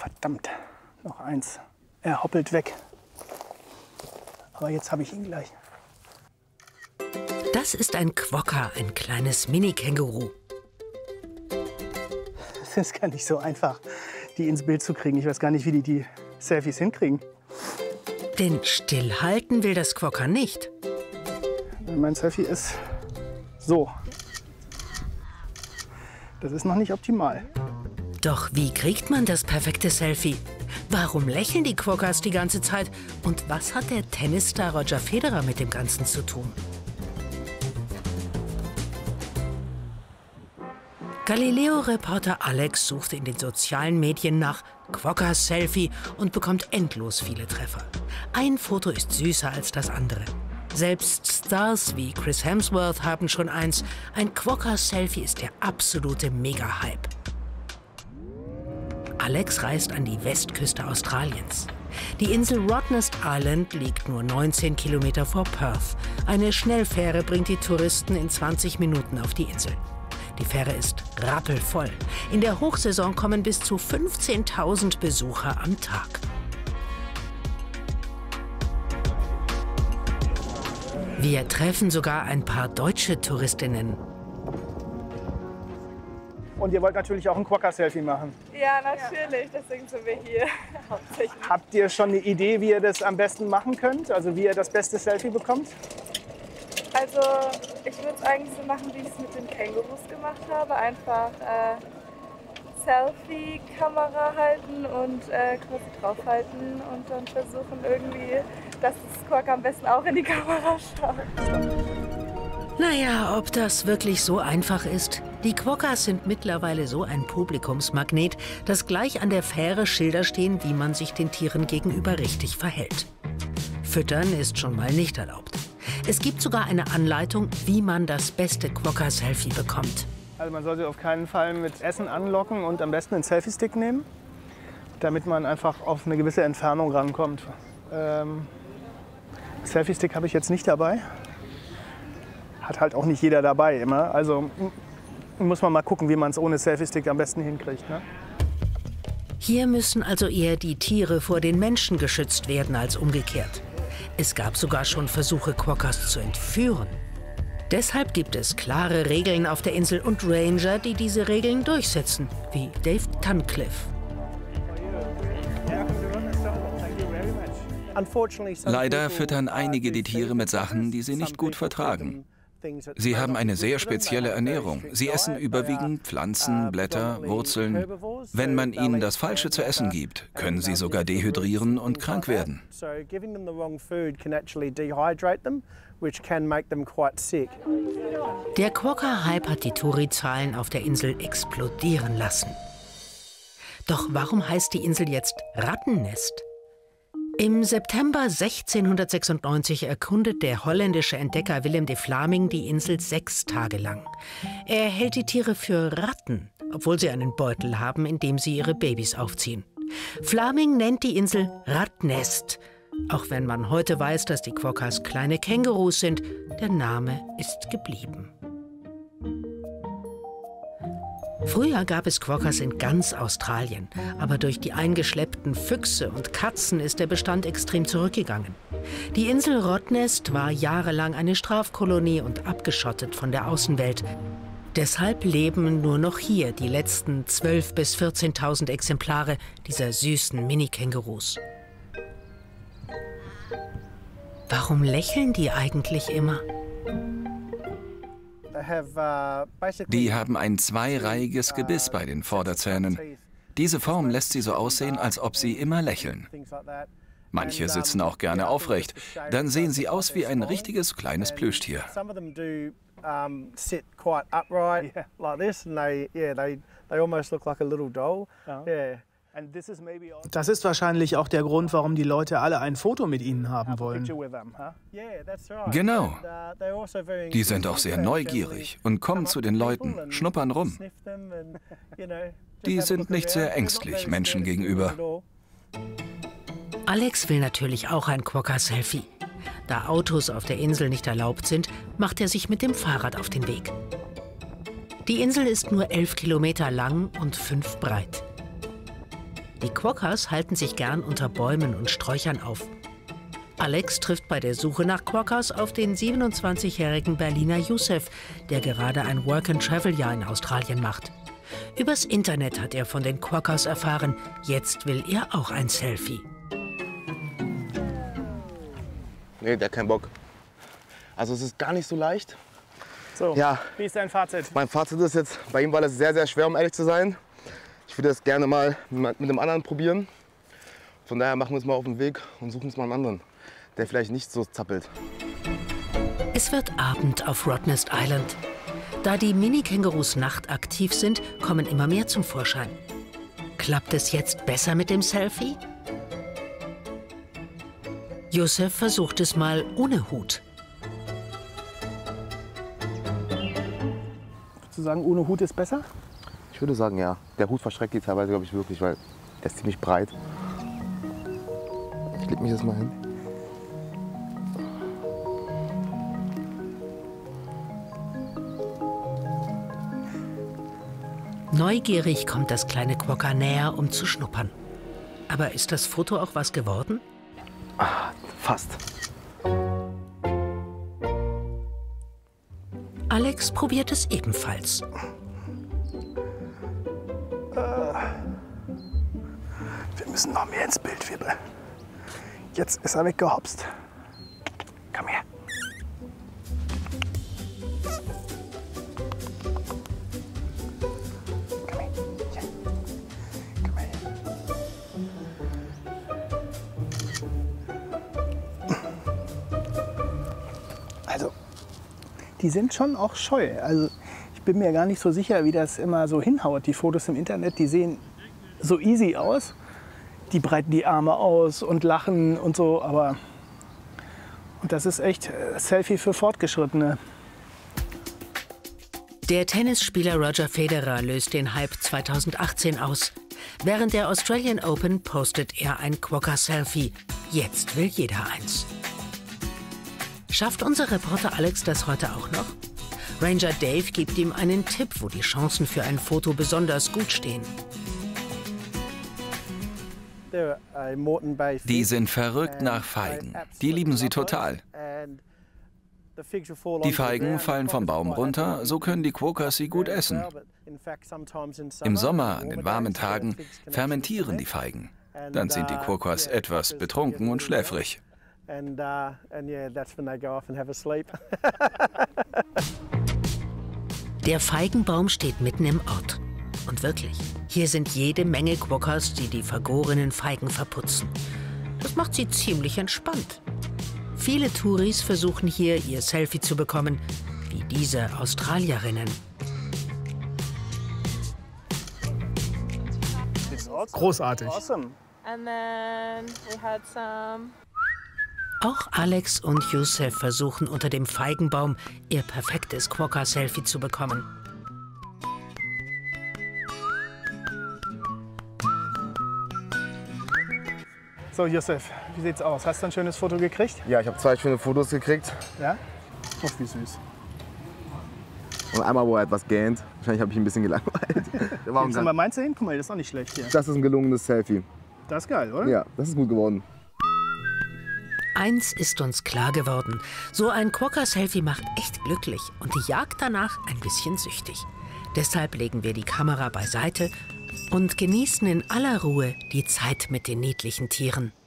Verdammt, noch eins. Er hoppelt weg. Aber jetzt habe ich ihn gleich. Das ist ein Quokka, ein kleines Mini-Känguru. Es ist gar nicht so einfach, die ins Bild zu kriegen. Ich weiß gar nicht, wie die Selfies hinkriegen. Denn stillhalten will das Quokka nicht. Mein Selfie ist so. Das ist noch nicht optimal. Doch wie kriegt man das perfekte Selfie? Warum lächeln die Quokkas die ganze Zeit? Und was hat der Tennisstar Roger Federer mit dem Ganzen zu tun? Galileo-Reporter Alex suchte in den sozialen Medien nach Quokka-Selfie und bekommt endlos viele Treffer. Ein Foto ist süßer als das andere. Selbst Stars wie Chris Hemsworth haben schon eins. Ein Quokka-Selfie ist der absolute Mega-Hype. Alex reist an die Westküste Australiens. Die Insel Rottnest Island liegt nur 19 Kilometer vor Perth. Eine Schnellfähre bringt die Touristen in 20 Minuten auf die Insel. Die Fähre ist rappelvoll. In der Hochsaison kommen bis zu 15.000 Besucher am Tag. Wir treffen sogar ein paar deutsche Touristinnen. Und ihr wollt natürlich auch ein Quokka-Selfie machen. Ja, natürlich. Deswegen sind wir hier hauptsächlich. Habt ihr schon eine Idee, wie ihr das am besten machen könnt? Also wie ihr das beste Selfie bekommt? Also ich würde es eigentlich so machen, wie ich es mit den Kängurus gemacht habe. Einfach Selfie-Kamera halten und quasi draufhalten und dann versuchen irgendwie, dass das Quokka am besten auch in die Kamera schaut. Naja, ob das wirklich so einfach ist? Die Quokkas sind mittlerweile so ein Publikumsmagnet, dass gleich an der Fähre Schilder stehen, wie man sich den Tieren gegenüber richtig verhält. Füttern ist schon mal nicht erlaubt. Es gibt sogar eine Anleitung, wie man das beste Quokka-Selfie bekommt. Also man soll sie auf keinen Fall mit Essen anlocken und am besten einen Selfie-Stick nehmen, damit man einfach auf eine gewisse Entfernung rankommt. Selfie-Stick habe ich jetzt nicht dabei. Hat halt auch nicht jeder dabei immer. Also muss man mal gucken, wie man es ohne Selfie-Stick am besten hinkriegt. Ne? Hier müssen also eher die Tiere vor den Menschen geschützt werden als umgekehrt. Es gab sogar schon Versuche, Quokkas zu entführen. Deshalb gibt es klare Regeln auf der Insel und Ranger, die diese Regeln durchsetzen, wie Dave Tunnicliffe. Leider füttern einige die Tiere mit Sachen, die sie nicht gut vertragen. Sie haben eine sehr spezielle Ernährung. Sie essen überwiegend Pflanzen, Blätter, Wurzeln. Wenn man ihnen das Falsche zu essen gibt, können sie sogar dehydrieren und krank werden. Der Quokka-Hype hat die Touri-Zahlen auf der Insel explodieren lassen. Doch warum heißt die Insel jetzt Rattennest? Im September 1696 erkundet der holländische Entdecker Willem de Vlaming die Insel 6 Tage lang. Er hält die Tiere für Ratten, obwohl sie einen Beutel haben, in dem sie ihre Babys aufziehen. Vlaming nennt die Insel Rattnest. Auch wenn man heute weiß, dass die Quokkas kleine Kängurus sind, der Name ist geblieben. Früher gab es Quokkas in ganz Australien, aber durch die eingeschleppten Füchse und Katzen ist der Bestand extrem zurückgegangen. Die Insel Rottnest war jahrelang eine Strafkolonie und abgeschottet von der Außenwelt. Deshalb leben nur noch hier die letzten 12.000 bis 14.000 Exemplare dieser süßen Mini-Kängurus. Warum lächeln die eigentlich immer? Die haben ein zweireihiges Gebiss bei den Vorderzähnen. Diese Form lässt sie so aussehen, als ob sie immer lächeln. Manche sitzen auch gerne aufrecht. Dann sehen sie aus wie ein richtiges kleines Plüschtier. Das ist wahrscheinlich auch der Grund, warum die Leute alle ein Foto mit ihnen haben wollen. Genau. Die sind auch sehr neugierig und kommen zu den Leuten, schnuppern rum. Die sind nicht sehr ängstlich Menschen gegenüber. Alex will natürlich auch ein Quokka-Selfie. Da Autos auf der Insel nicht erlaubt sind, macht er sich mit dem Fahrrad auf den Weg. Die Insel ist nur 11 Kilometer lang und 5 breit. Die Quokkas halten sich gern unter Bäumen und Sträuchern auf. Alex trifft bei der Suche nach Quokkas auf den 27-jährigen Berliner Youssef, der gerade ein Work-and-Travel-Jahr in Australien macht. Übers Internet hat er von den Quokkas erfahren. Jetzt will er auch ein Selfie. Nee, der hat keinen Bock. Also es ist gar nicht so leicht. So, Ja. Wie ist dein Fazit? Mein Fazit ist jetzt, bei ihm war das sehr, sehr schwer, um ehrlich zu sein. Ich würde das gerne mal mit einem anderen probieren. Von daher machen wir uns mal auf den Weg und suchen uns mal einen anderen, der vielleicht nicht so zappelt. Es wird Abend auf Rottnest Island. Da die Mini-Kängurus nachtaktiv sind, kommen immer mehr zum Vorschein. Klappt es jetzt besser mit dem Selfie? Youssef versucht es mal ohne Hut. Zu sagen, ohne Hut ist besser? Ich würde sagen, ja. Der Hut verschreckt die teilweise, glaube ich, wirklich, weil der ist ziemlich breit. Ich leg mich jetzt mal hin. Neugierig kommt das kleine Quokka näher, um zu schnuppern. Aber ist das Foto auch was geworden? Fast. Alex probiert es ebenfalls. Wir müssen noch mehr ins Bild wirbeln. Jetzt ist er weggehopst. Komm her. Komm her. Hier. Komm her. Also, die sind schon auch scheu. Also, ich bin mir gar nicht so sicher, wie das immer so hinhaut. Die Fotos im Internet, die sehen so easy aus. Die breiten die Arme aus und lachen und so, aber und das ist echt Selfie für Fortgeschrittene. Der Tennisspieler Roger Federer löst den Hype 2018 aus. Während der Australian Open postet er ein Quokka-Selfie. Jetzt will jeder eins. Schafft unser Reporter Alex das heute auch noch? Ranger Dave gibt ihm einen Tipp, wo die Chancen für ein Foto besonders gut stehen. Die sind verrückt nach Feigen. Die lieben sie total. Die Feigen fallen vom Baum runter, so können die Quokkas sie gut essen. Im Sommer, an den warmen Tagen, fermentieren die Feigen. Dann sind die Quokkas etwas betrunken und schläfrig. Der Feigenbaum steht mitten im Ort. Und wirklich, hier sind jede Menge Quokkas, die die vergorenen Feigen verputzen. Das macht sie ziemlich entspannt. Viele Touris versuchen hier, ihr Selfie zu bekommen, wie diese Australierinnen. Großartig. Auch Alex und Youssef versuchen unter dem Feigenbaum, ihr perfektes Quokka-Selfie zu bekommen. So, Youssef, wie sieht's aus? Hast du ein schönes Foto gekriegt? Ja, ich habe 2 schöne Fotos gekriegt. Ja? Oh, wie süß. Und einmal, wo er etwas gähnt. Wahrscheinlich habe ich ihn ein bisschen gelangweilt. Gibst du mal meins hin? Guck mal, das ist auch nicht schlecht hier. Das ist ein gelungenes Selfie. Das ist geil, oder? Ja, das ist gut geworden. Eins ist uns klar geworden. So ein Quokka-Selfie macht echt glücklich und die Jagd danach ein bisschen süchtig. Deshalb legen wir die Kamera beiseite und genießen in aller Ruhe die Zeit mit den niedlichen Tieren.